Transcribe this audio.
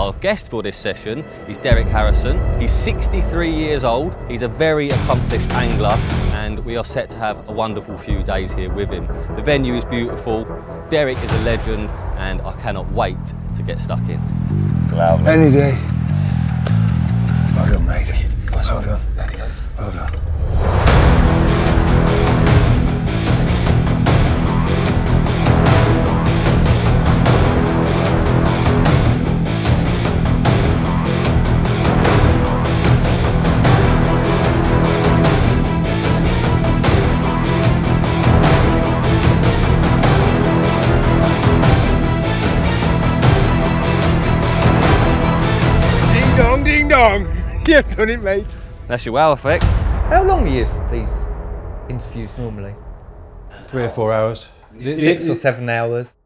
Our guest for this session is Derek Harrison. He's 63 years old. He's a very accomplished angler, and we are set to have a wonderful few days here with him. The venue is beautiful. Derek is a legend, and I cannot wait to get stuck in. Lovely. Any day. Well done, mate. Well done. There he goes. Well done. Ding dong! You've done it, mate. That's your wow effect. How long are these interviews normally? 3 or 4 hours. 6 or 7 hours.